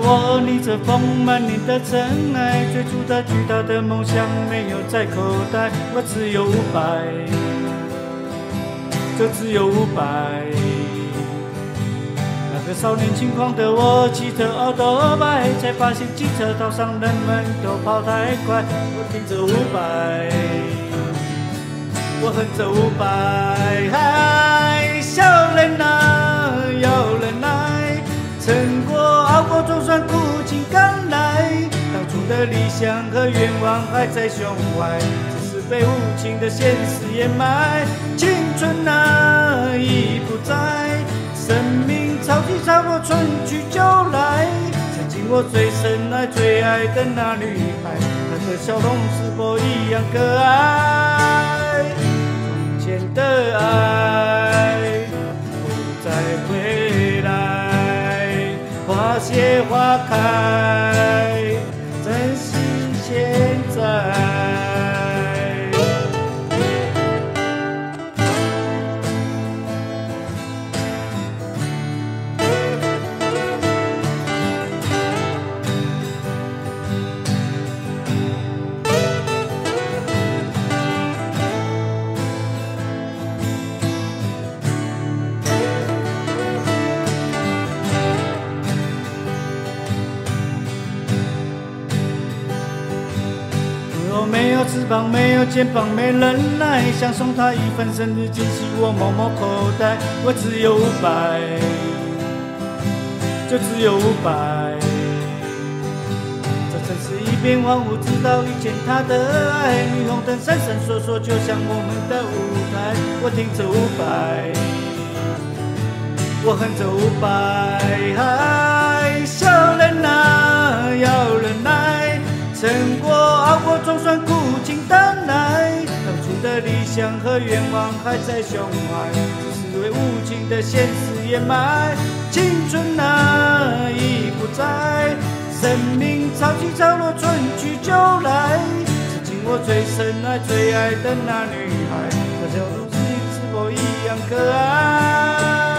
我逆着风满脸的尘埃，追逐的巨大的梦想没有在口袋，我只有500，就只有500。那个少年轻狂的我，骑着奥多拜，才发现机车道上人们都跑太快，我听着500，我哼着500，嗨，小人啊，有人来，撑过熬过总算苦尽甘来，当初的理想和愿望还在胸怀，只是被无情的现实掩埋，青春啊已不在，生命潮起潮落，春去秋来，曾经我最深爱最爱的那女孩，她的笑容是否一样可爱？从前的爱不再回来，花谢花开，珍惜现在。没有翅膀，没有肩膀，没人来，想送他一份生日惊喜，我摸摸口袋，我只有500，就只有500。这城市一片荒芜，直到遇见他的爱，霓虹灯闪闪烁烁，就像我们的舞台。我听着500，我哼着500，嗨，小人啊，有人来。撑过熬过总算苦尽甘来，当初的理想和愿望还在胸怀，只是被无情的现实掩埋，青春啊已不在，生命潮起潮落，春去秋来，曾经我最深爱最爱的那女孩，她笑容是否一样可爱？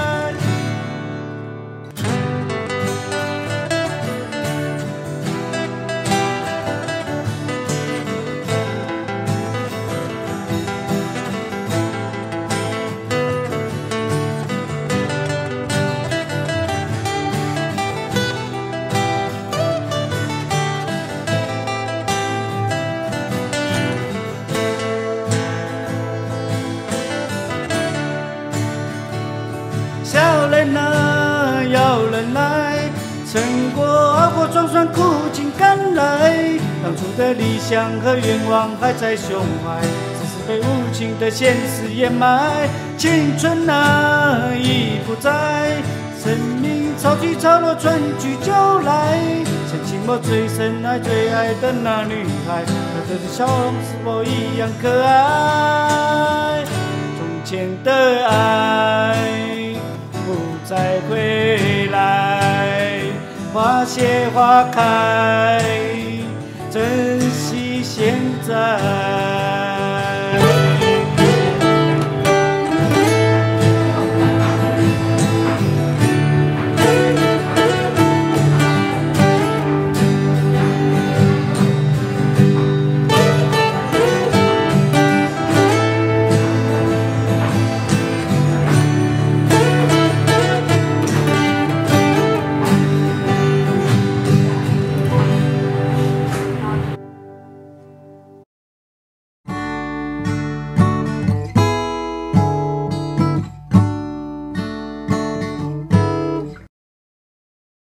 小人啊，有人来，撑过熬过总算苦尽甘来，当初的理想和愿望还在胸怀，只是被无情的现实掩埋，青春啊已不在，生命潮起潮落，春去秋来，曾经我最深爱最爱的那女孩，她的笑容是否一样可爱？从前的爱不再回来，花谢花开，珍惜现在。